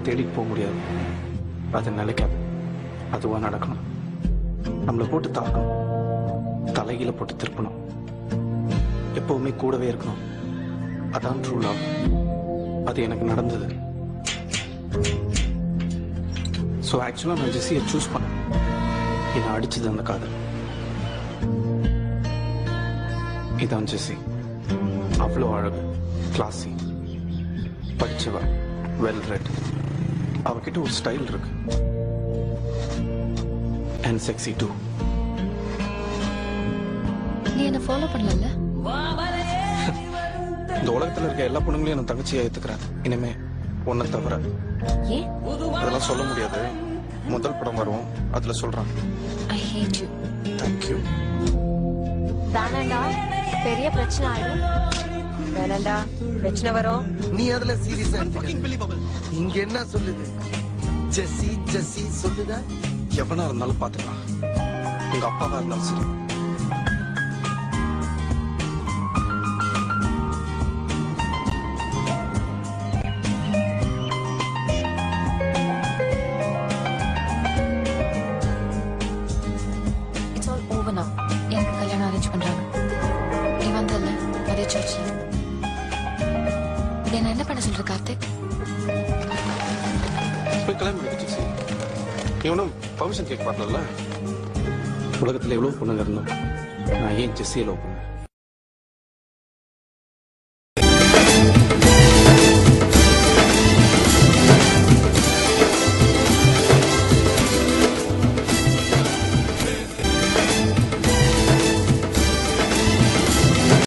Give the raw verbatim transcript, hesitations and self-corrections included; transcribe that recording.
தேடிட்டு போக முடியாது. அது நிலைக்காது. அதுவா நடக்கணும். நம்மளை போட்டு தாக்கணும், தலையில போட்டு திருப்பணும், எப்பவுமே கூடவே இருக்கணும். அதான் ட்ரூ லவ். அது எனக்கு நடந்தது. ஸோ ஆக்சுவலாக நான் ஜெஸ்ஸியை சூஸ் பண்ணேன். என்னை அடிச்சது அந்த காதல். இதான் ஜெஸ்ஸி. அவ்வளோ அழகு, கிளாஸி, படிச்சவ, வெல் ரெட். அவகிட்ட ஒரு ஸ்டைல் இருக்கு. And sexy too. நீ என்ன ஃபாலோ பண்ணல? இந்த உலகத்துல இருக்க எல்லா பொண்ணுங்களையும் நான் தங்கச்சியா ஏத்துக்கிறேன். இனிமே ஒன்ன தவிர. ஏன்? அதெல்லாம் சொல்ல முடியாது. முதல் படம் வரும், அதுல சொல்றேன். I hate you. Thank you. தானண்டா பெரிய பிரச்சனை ஆயிடும். வேணாண்டா, பிரச்சனை வரும். நீ அதுல சீரியஸா இங்க என்ன சொல்லுது? ஜெஸ்ஸி ஜெஸ்ஸி சொல்லுதா? எவனா இருந்தாலும் பாத்துக்கலாம். உங்க அப்பாவா இருந்தாலும் சரி. It's all over now. எனக்கு கல்யாணம் அரேஞ்ச் பண்றாங்க. நீ வந்தல்ல அதே சர்ச்ல. இதை நான் என்ன பண்ண சொல்ற கார்த்திக்? போய் கிளம்பி ஜெஸ்ஸி. இவனும் பர்மிஷன் கேட்க வரல. உலகத்துல எவ்வளவு பொண்ணுங்க இருந்தோம், நான் ஏன் ஜெஸ்ஸியை லவ் பண்ணேன்?